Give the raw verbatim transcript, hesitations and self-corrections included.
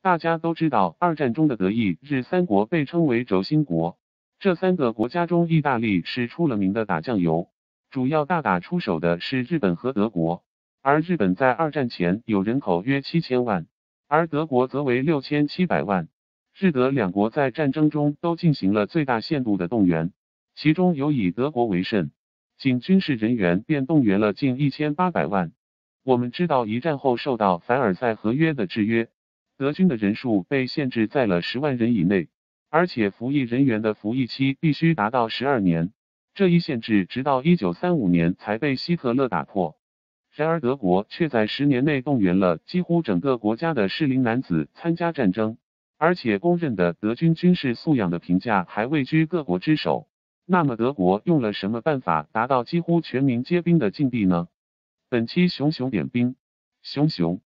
大家都知道，二战中的德意日三国被称为轴心国。这三个国家中，意大利是出了名的打酱油，主要大打出手的是日本和德国。而日本在二战前有人口约七千万，而德国则为六千七百万。日德两国在战争中都进行了最大限度的动员，其中有以德国为甚，仅军事人员便动员了近一千八百万。我们知道，一战后受到凡尔赛合约的制约，德军的人数被限制在了十万人以内，而且服役人员的服役期必须达到十二年。这一限制直到一九三五年才被希特勒打破。然而德国却在十年内动员了几乎整个国家的适龄男子参加战争，而且公认的德军军事素养的评价还位居各国之首。那么德国用了什么办法达到几乎全民皆兵的境地呢？本期熊熊点兵，熊熊。